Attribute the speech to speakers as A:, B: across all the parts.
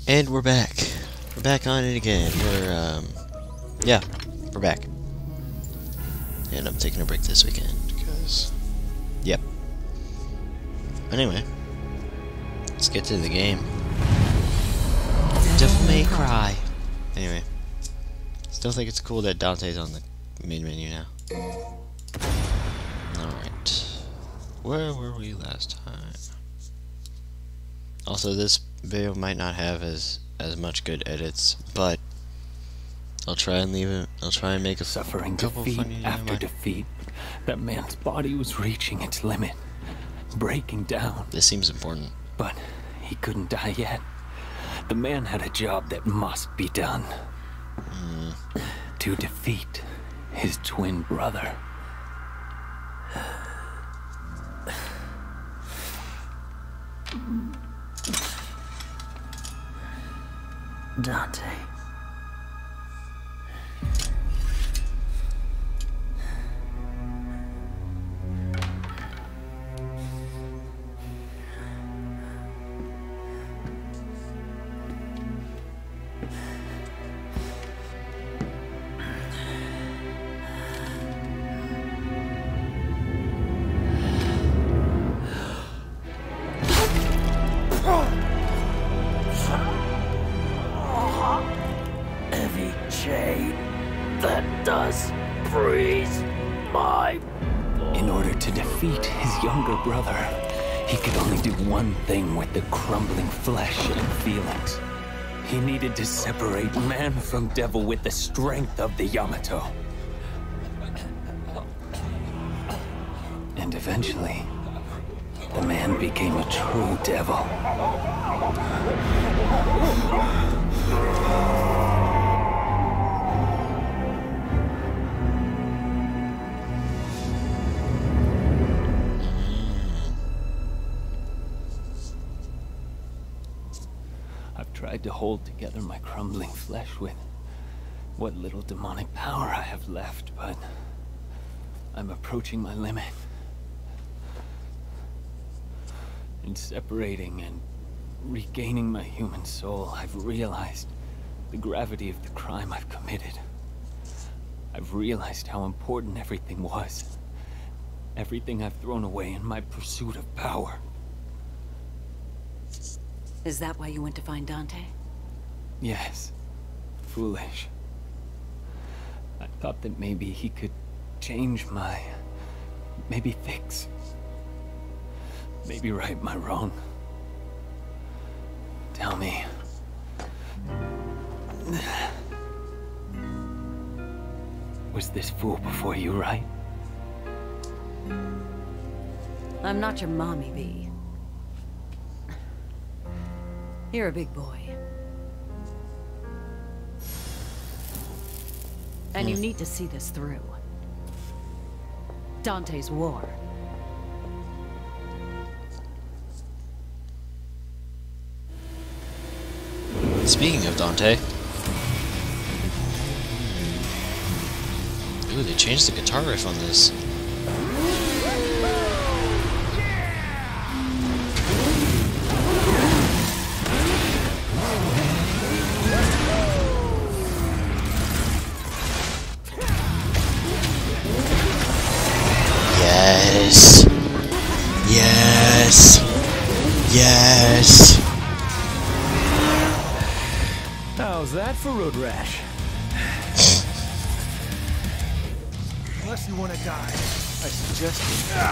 A: And we're back. We're back on it again. Yeah, we're back. And I'm taking a break this weekend, because... Yep. Anyway. Let's get to the game. Devil May Cry. Anyway. Still think it's cool that Dante's on the main menu now. Alright. Where were we last time? Also, this video might not have as much good edits, but I'll try and leave it. I'll try and make a
B: Suffering
A: couple
B: defeat
A: funny
B: after defeat. That man's body was reaching its limit, breaking down.
A: This seems important.
B: But he couldn't die yet. The man had a job that must be done. To defeat his twin brother.
C: Dante. Heavy chain that does freeze my...
B: In order to defeat his younger brother, he could only do one thing with the crumbling flesh and feelings. He needed to separate man from devil with the strength of the Yamato. And eventually, the man became a true devil. I've tried to hold together my crumbling flesh with what little demonic power I have left, but I'm approaching my limit. In separating and regaining my human soul, I've realized the gravity of the crime I've committed. I've realized how important everything was. Everything I've thrown away in my pursuit of power.
C: Is that why you went to find Dante?
B: Yes. Foolish. I thought that maybe he could change my... maybe fix... maybe right my wrong. Tell me. Was this fool before you, right?
C: I'm not your mommy, V. You're a big boy. And you need to see this through. Dante's war.
A: Speaking of Dante... Ooh, they changed the guitar riff on this. Yes! Yes! Yes!
D: How's that for road rash? Unless you want to die, I suggest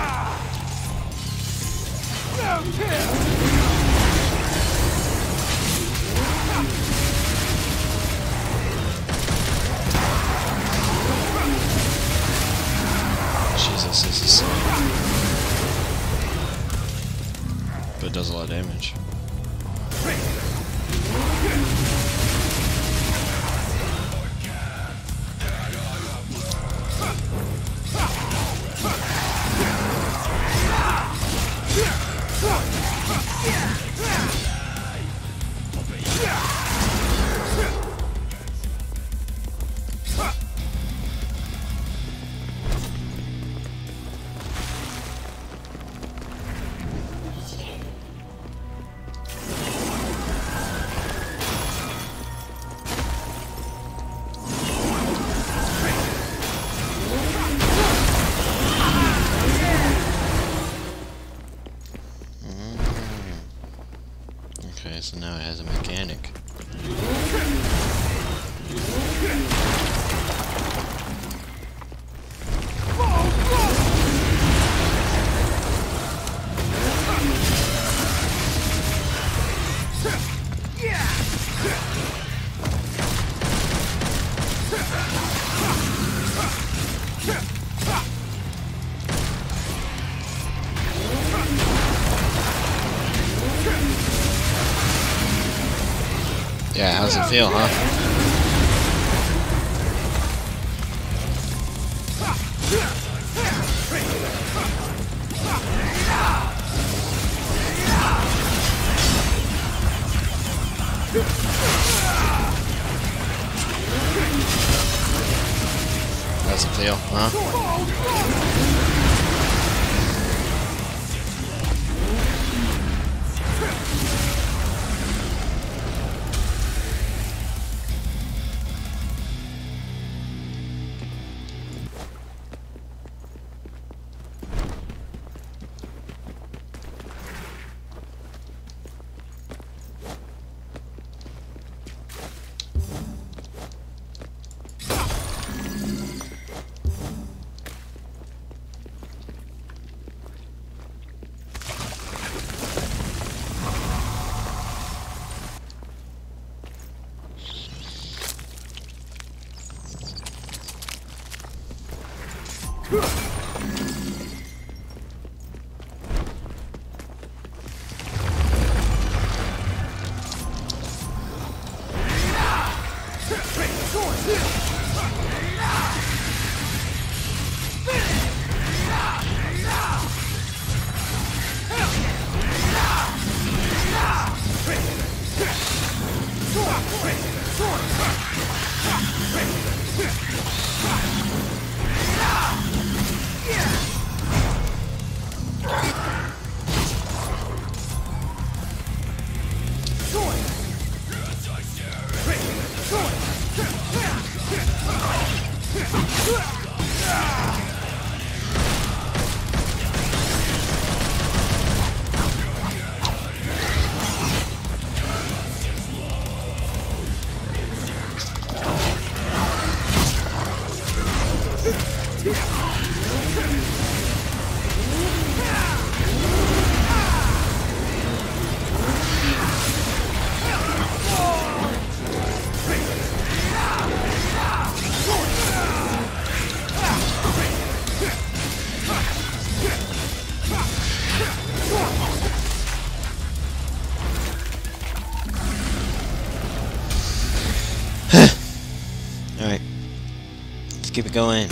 A: Jesus, this is so... But it does a lot of damage. Okay, so now it has a mechanic. Yeah, how's it feel, huh? How's it feel, huh? Alright. Let's keep it going.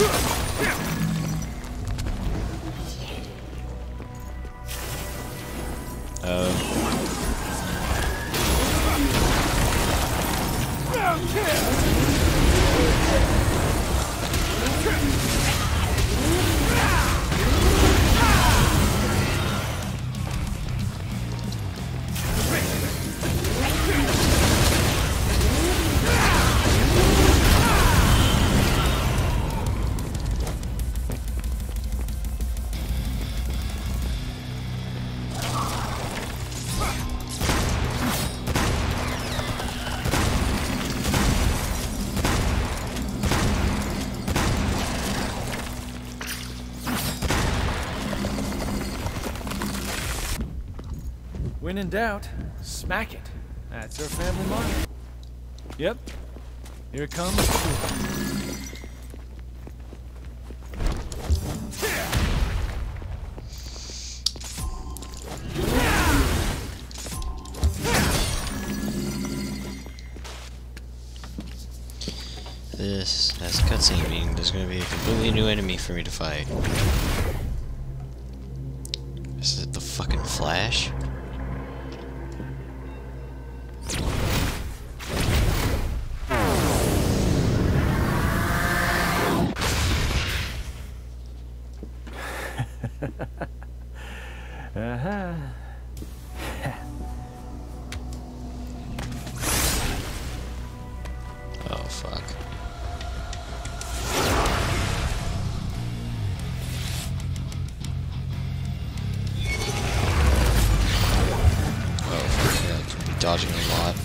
D: When in doubt, smack it. That's our family motto. Yep. Here it comes.
A: This has a cutscene, meaning there's going to be a completely new enemy for me to fight. Is it the fucking Flash? Oh, fuck. dodging a lot.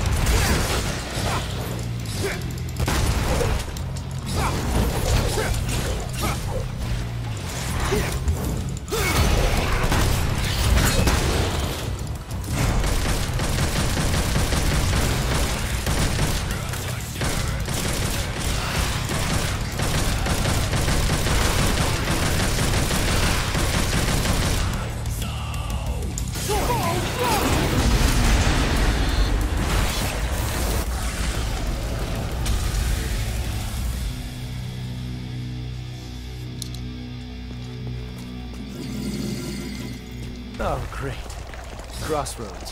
D: Oh, great. Crossroads.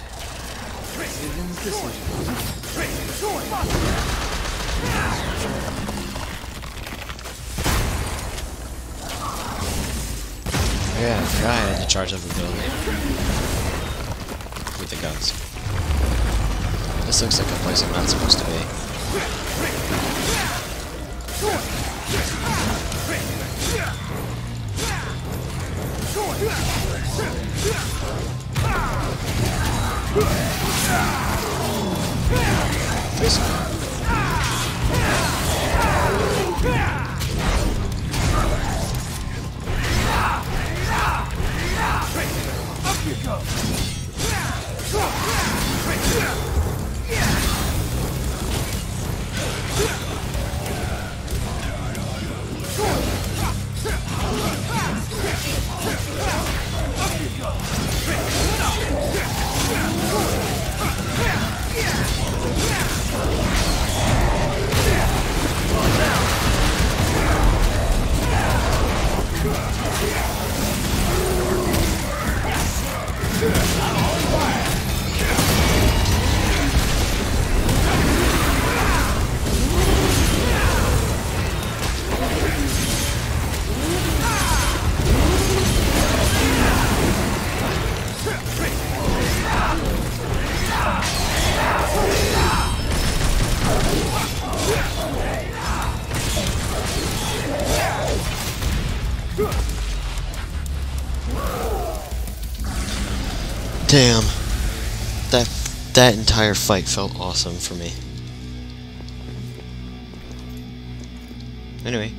A: Yeah, I forgot I had to charge up a building. With the guns. This looks like a place I'm not supposed to be. Face off.
D: Up you go.
A: Damn. That entire fight felt awesome for me. Anyway.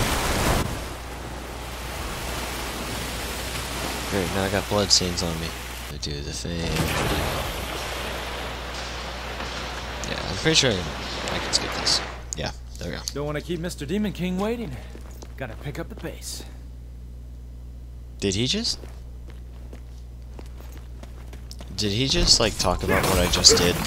A: Great, now I got blood stains on me. I do the thing. Yeah, I'm pretty sure I can skip this. Yeah, there we go.
D: Don't want to keep Mr. Demon King waiting. Gotta pick up the pace.
A: Did he just like talk about what I just did?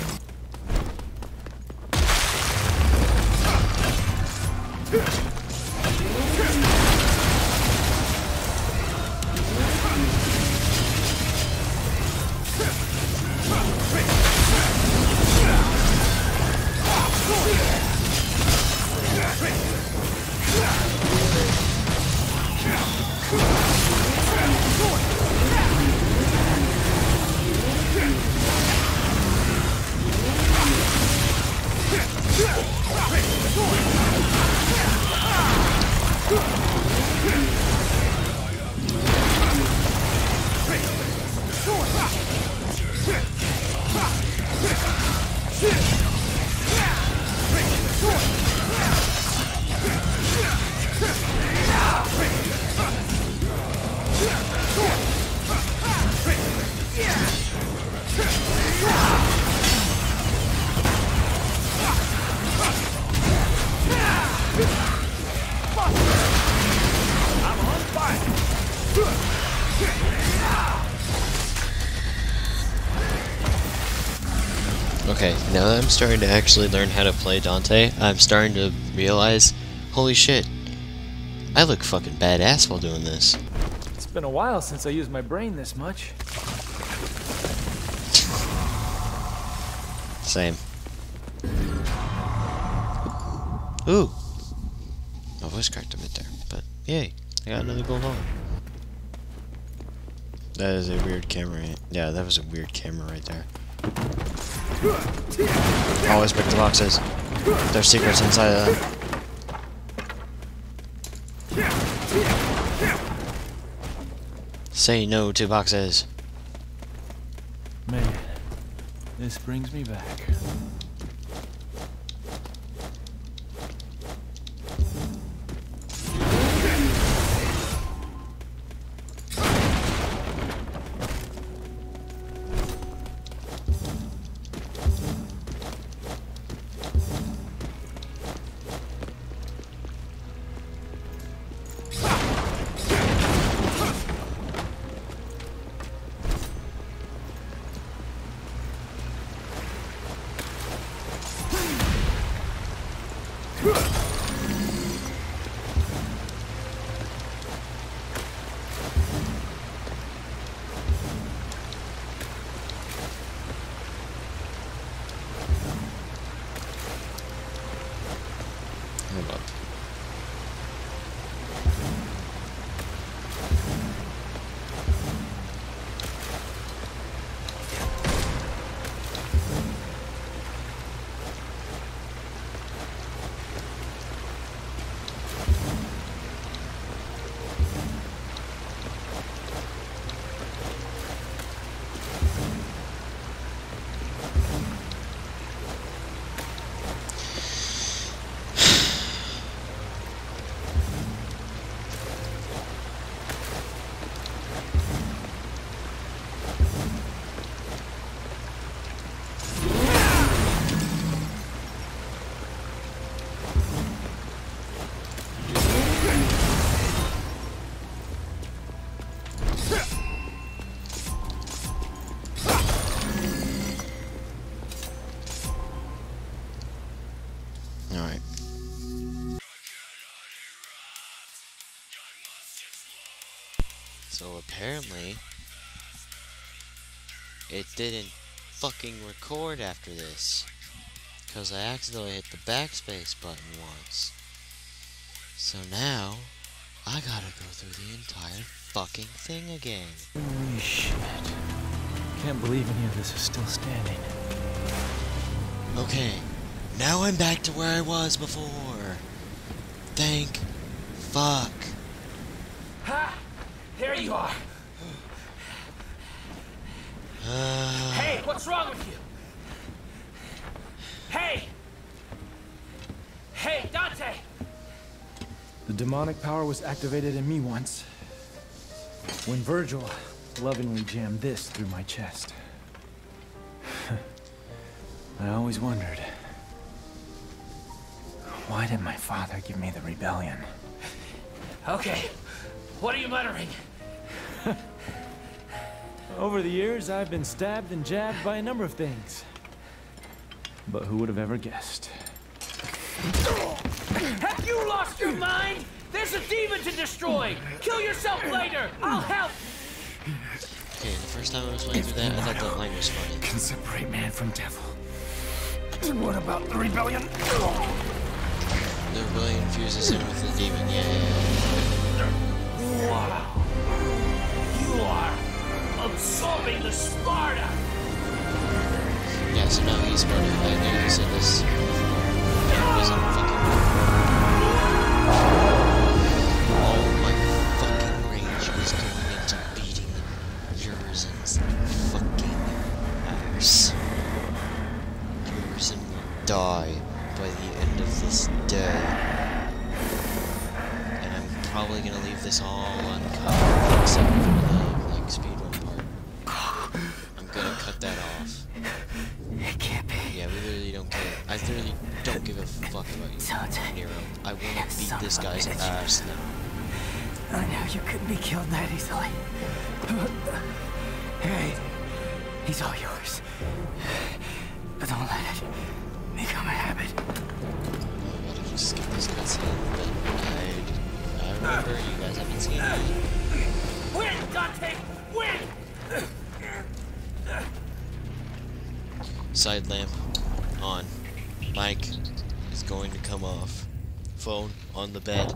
A: Okay, now that I'm starting to actually learn how to play Dante, I'm starting to realize, holy shit, I look fucking badass while doing this.
D: It's been a while since I used my brain this much.
A: Same. Ooh! My voice cracked a bit there, but yay, I got another gold volume. That is a weird camera. Yeah, that was a weird camera right there. Always break the boxes. There's secrets inside of them. Say no to boxes.
D: Man, This brings me back.
A: Hold up. Alright. So apparently, it didn't fucking record after this. Because I accidentally hit the backspace button once. So now, I gotta go through the entire fucking thing again.
D: Holy shit. Can't believe any of this is still standing.
A: Okay, now I'm back to where I was before. Thank fuck.
E: Ha! There you are. Hey, what's wrong with you? Hey! Hey, Dante!
D: The demonic power was activated in me once, when Virgil lovingly jammed this through my chest. I always wondered, why did my father give me the rebellion?
E: Okay, what are you muttering?
D: Over the years, I've been stabbed and jabbed by a number of things. But who would have ever guessed?
E: Have you lost your mind? There's a demon to destroy! Kill yourself later! I'll help!
A: Okay, the first time I was playing through that, I thought that line was funny.
E: Can separate man from devil. And what about the rebellion?
A: The rebellion fuses in with the demon, yeah.
E: Wow. You are absorbing the Sparta!
A: Yeah, so now he's part of it. I knew you said this before. It wasn't fucking... All my fucking rage was going into beating Urizen's fucking ass. Urizen will die by the end of this day. And I'm probably gonna leave this all uncut, except for the, like, speedrun part. I'm gonna cut that off.
E: It can't be.
A: Yeah, we literally don't care. I literally don't give a fuck about you, Nero. I want to beat this guy's ass now.
E: I know you couldn't be killed that easily. Hey, he's all yours. But don't let it become a habit.
A: I gotta just skip this cutscene, but I remember you guys haven't seen it.
E: Win, Dante! Win!
A: Side lamp on. Mic is going to come off. Phone on the bed.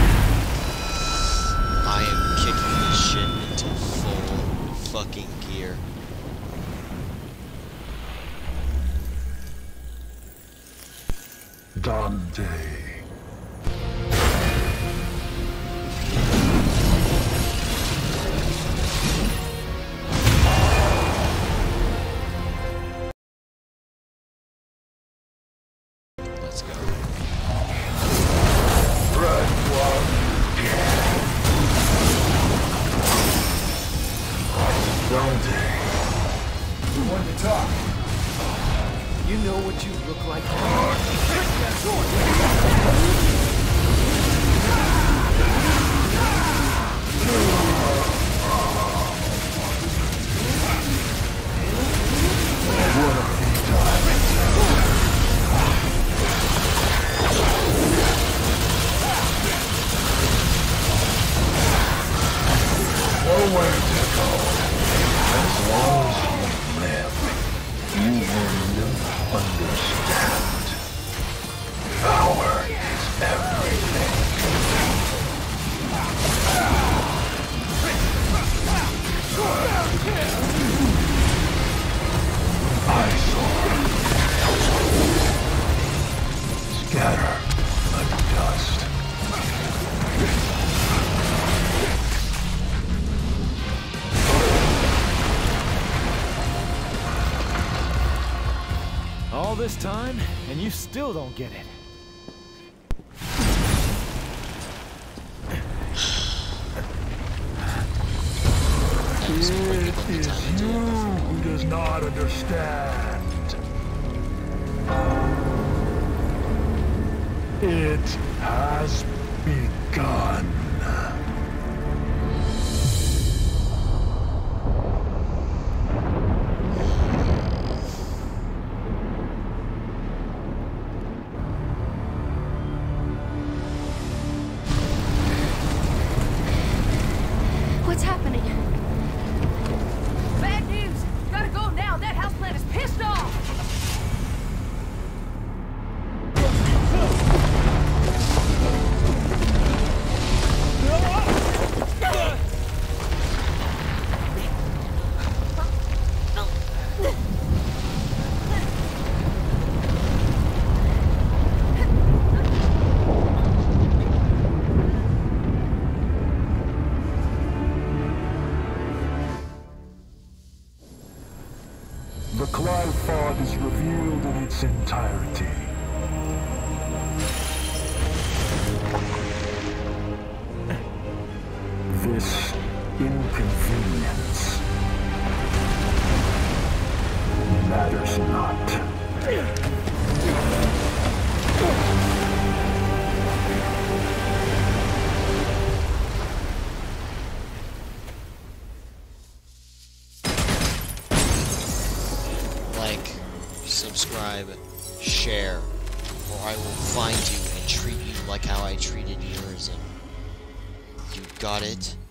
A: I am kicking this shit into full fucking gear.
F: Dante.
A: Let's go.
F: Run while you can. Don't.
D: We want to talk. You know what you look like.
F: Nowhere to go. As long as you live, you will understand. Power is everything. Eyesore. Scatter like dust.
D: All this time, and you still don't get it.
F: It is you who does not understand. It has begun.
G: What's happening? Bad news! Gotta go now! That houseplant is pissed off!
F: The cloud fog is revealed in its entirety. This inconvenience matters not.
A: Like, subscribe, share, or I will find you and treat you like how I treated yours, and you got it.